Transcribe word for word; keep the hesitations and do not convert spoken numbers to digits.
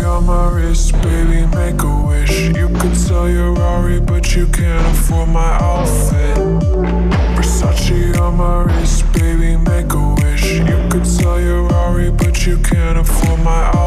on my wrist, baby, make a wish. You could sell your Rari, but you can't afford my outfit. Versace on my wrist, baby, make a wish. You could sell your Rari, but you can't afford my outfit.